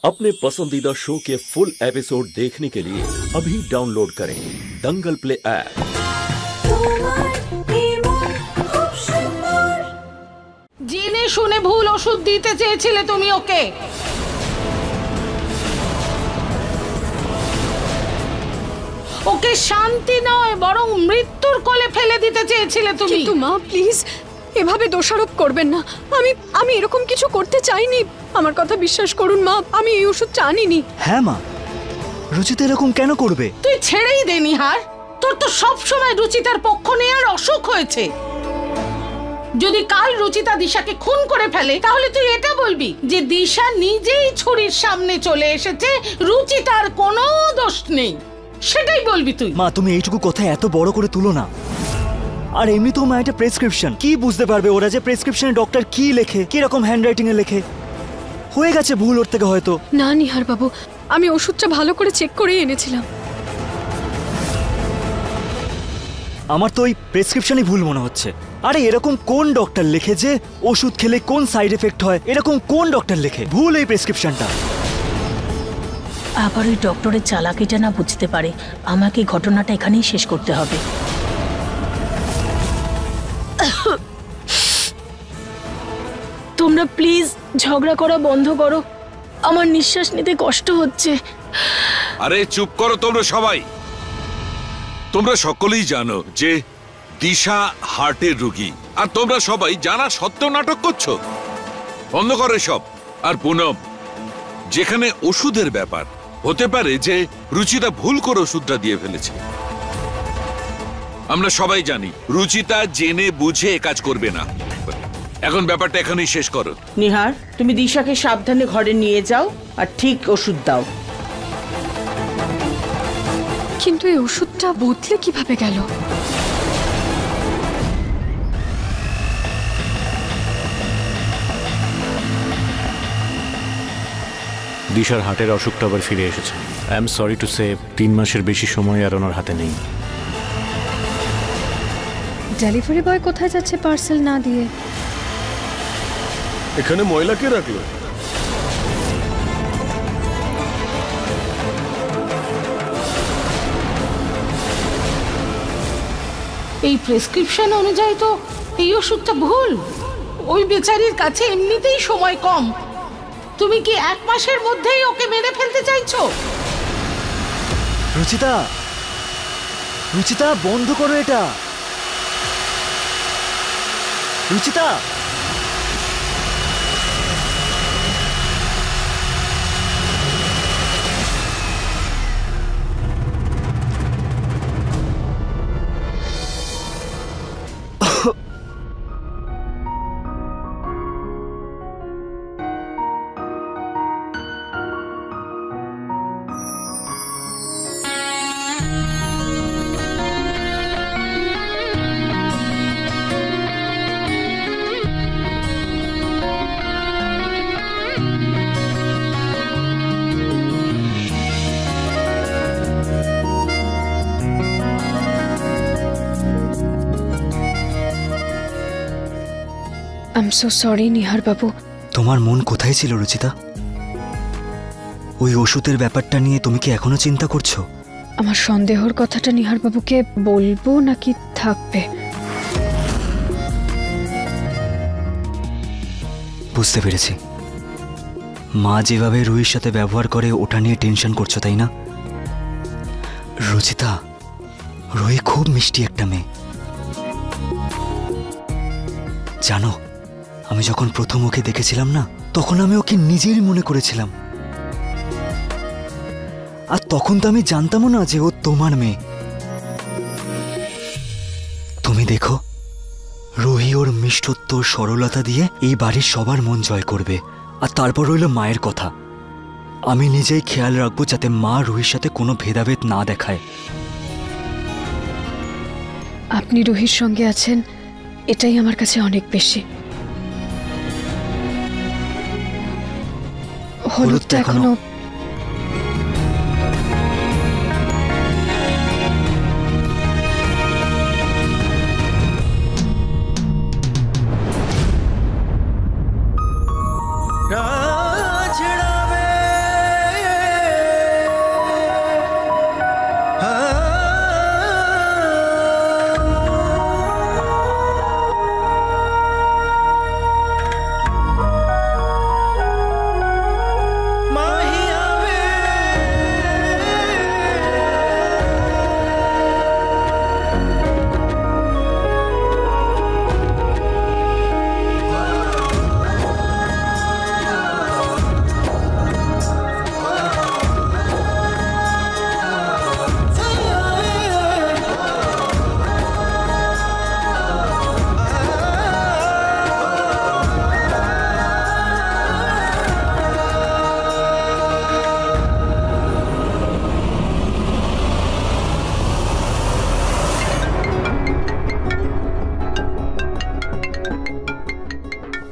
अपने पसंदीदा शो के फुल एपिसोड देखने के लिए अभी डाउनलोड करें दंगल प्ले ऐप। জেনে শুনে ভুল ওষুধ দিতে চেয়েছিলে তুমি ওকে। ওকে শান্তি নয় বরং মৃত্যুর কোলে ফেলে দিতে চেয়েছিলে তুমি। কিন্তু মা প্লিজ এভাবে দোষারোপ করবেন না। আমি এরকম কিছু করতে চাইনি। আমার কথা বিশ্বাস করুন মা, আমি এই ওষুধটা আনিনি। হ্যাঁ মা, রুচিতা এরকম কেন করবে? তুই ছেড়েই দে নিহার, তোর তো সব সময় রুচিতার পক্ষ নেওয়ার অসুখ হয়েছে। যদি কাল রুচিতা দিশাকে খুন করে ফেলে তাহলে তুই এটা বলবি যে দিশা নিজেই ছুরির সামনে চলে এসেছে, রুচিতার কোনো দোষ নেই, সেটাই বলবি তুই। মা তুমি এইটুকু কথা এত বড় করে তুলো না। আর এমনি তো মা এটা প্রেসক্রিপশন, কি বুঝতে পারবে ওরা যে প্রেসক্রিপশনে ডক্টর কি লেখে, কি রকম হ্যান্ডরাইটিং এ লেখে? হয়ে গেছে ভুল ওর থেকে হয়তো। না নিহার বাবু, আমি ওষুধটা ভালো করে চেক করেই এনেছিলাম। আমার তো ওই প্রেসক্রিপশনই ভুল মনে হচ্ছে। আরে এরকম কোন ডক্টর লেখে যে ওষুধ খেলে কোন সাইড এফেক্ট হয়, এরকম কোন ডক্টর লেখে? ভুল এই প্রেসক্রিপশনটা। আবার ওই ডক্টরের চালাকিটা না বুঝতে পারে। আমাকে ঘটনাটা এখানেই শেষ করতে হবে। তোমরা প্লিজ ঝগড়া করা বন্ধ করো, আমার নিঃশ্বাস নিতে কষ্ট হচ্ছে। আরে চুপ করো তোমরা সবাই। তোমরা সকলেই জানো যে দিশা হার্টের রোগী, আর তোমরা সবাই জানা সত্ত্বেও নাটক করছো। বন্ধ করো সব। আর পুনম, যেখানে ওষুধের ব্যাপার, হতে পারে যে রুচিতা ভুল করে ওষুধটা দিয়ে ফেলেছে। আমরা সবাই জানি রুচিতা জেনে বুঝে এ কাজ করবে না। এখন ব্যাপারটা এখানেই শেষ করো। নিহার, তুমি দিশাকে সাবধানে ঘরে নিয়ে যাও আর ঠিক ওষুধ দাও। কিন্তু এই ওষুধটা বদলে কিভাবে গেল? দিশার হার্টের অসুখটা আবার ফিরে এসেছে। I am sorry to say 3 মাসের বেশি সময় আর ওনার হাতে নেই। ডেলিভারি বয় কোথায় যাচ্ছে পার্সেল না দিয়ে? এখানে ময়লা কে রাখলো? এই প্রেসক্রিপশন অনুযায়ী তো এই ওষুধটা ভুল। ওই বেচারির কাছে এমনিতেই সময় কম। তুমি কি 1 মাসের মধ্যেই ওকে মেরে ফেলতে চাইছো? রুচিতা, রুচিতা বন্ধ করো এটা। Ruchita, I am so sorry Nihar বাবু। তোমার মন কোথায় ছিল রুচিতা? ওই ওষুধের ব্যাপারটা নিয়ে তুমি কি এখনো চিন্তা করছো? আমার সন্দেহর কথাটা নিহার বাবুকে বলবো নাকি থাকবে? বুঝতে পেরেছি, মা যেভাবে রুহির সাথে ব্যবহার করে ওটা নিয়ে টেনশন করছো, তাই না? রুচিতা, রুহি খুব মিষ্টি একটা মেয়ে। জানো, আমি যখন প্রথম ওকে দেখেছিলাম না, তখন আমি ওকে নিজেরই মনে করেছিলাম। আর তখন তো আমি জানতামও না যে ও তোমার মেয়ে। তুমি দেখো, রুহি ওর মিষ্টত্ব, সরলতা দিয়ে এই বাড়ির সবার মন জয় করবে। আর তারপর রইল মায়ের কথা। আমি নিজেই খেয়াল রাখবো যাতে মা রুহির সাথে কোনো ভেদাভেদ না দেখায়। আপনি রুহির সঙ্গে আছেন, এটাই আমার কাছে অনেক বেশি। হলুদটা এখনো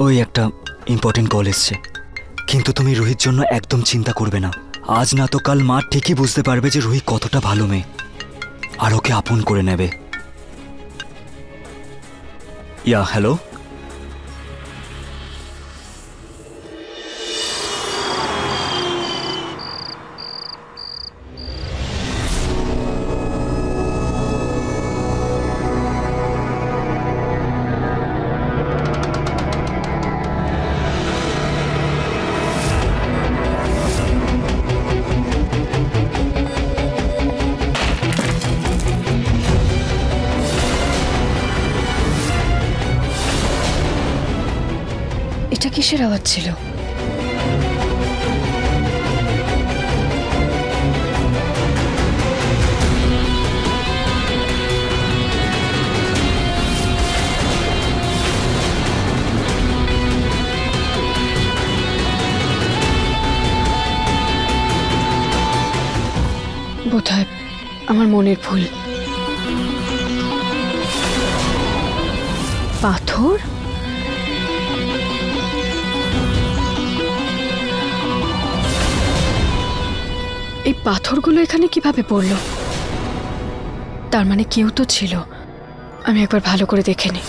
ওই একটা ইম্পর্টেন্ট কল এসছে, কিন্তু তুমি রুহির জন্য একদম চিন্তা করবে না। আজ না তো কাল মা ঠিকই বুঝতে পারবে যে রুহি কতটা ভালো মেয়ে, আর ওকে আপন করে নেবে। ইয়া হ্যালো, এটা কিসের আওয়াজ ছিল? বোধহয় আমার মনের ভুল। পাথর? এই পাথরগুলো এখানে কিভাবে পড়লো? তার মানে কেউ তো ছিল। আমি একবার ভালো করে দেখে নিই।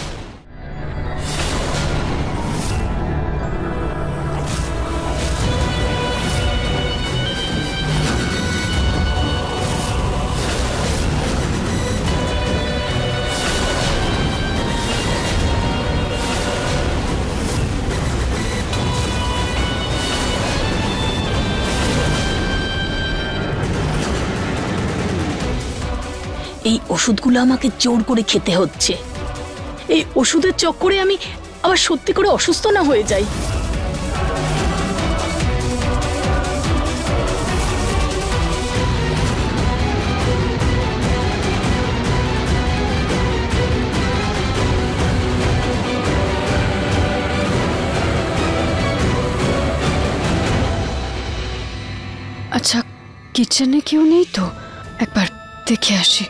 এই ওষুধগুলো আমাকে জোর করে খেতে হচ্ছে। এই ওষুধের চক্করে আমি আবার সত্যি করে অসুস্থ না হয়ে যাই। আচ্ছা, কিচেনে কেউ নেই তো? একবার দেখে আসি।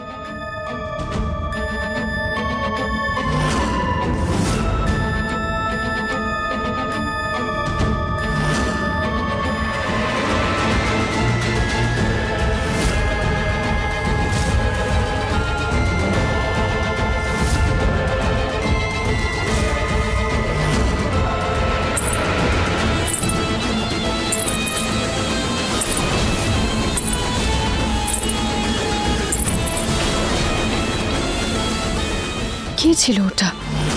কি ছিল ওটা?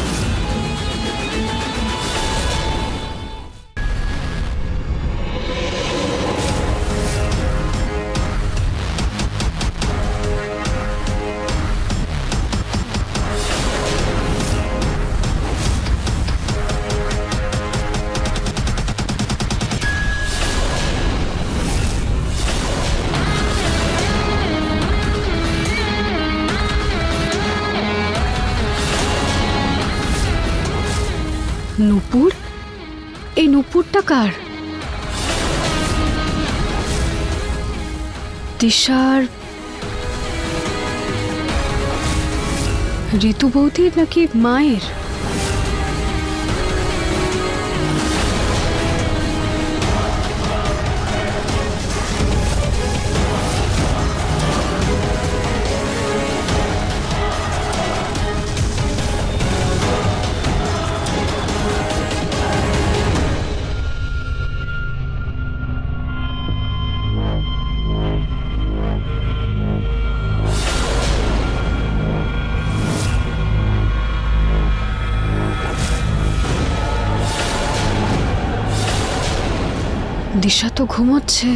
নূপুর? এই নূপুরটা কার? দিশার, ঋতু বৌদির নাকি মায়ের? দিশা তো ঘুমোচ্ছে।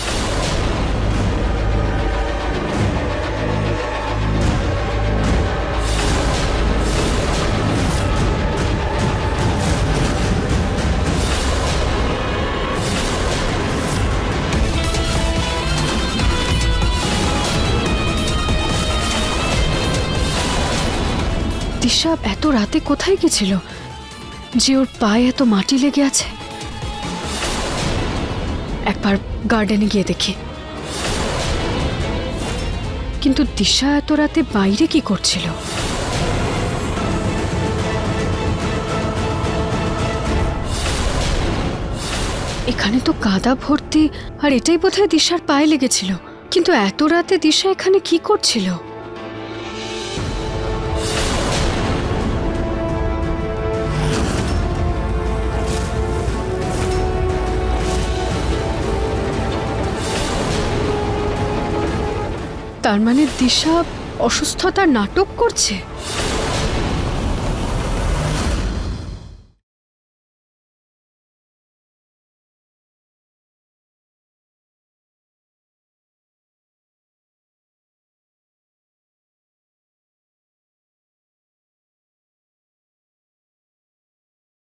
দিশা এত রাতে কোথায় গেছিল যে ওর পায়ে এত মাটি লেগে আছে? একবার গার্ডেনে গিয়ে দেখি। কিন্তু দিশা এত রাতে বাইরে কি করছিল? এখানে তো কাদা ভর্তি, আর এটাই বোধহয় দিশার পায়ে লেগেছিল। কিন্তু এত রাতে দিশা এখানে কি করছিল? তার মানে দিশা অসুস্থতার নাটক করছে।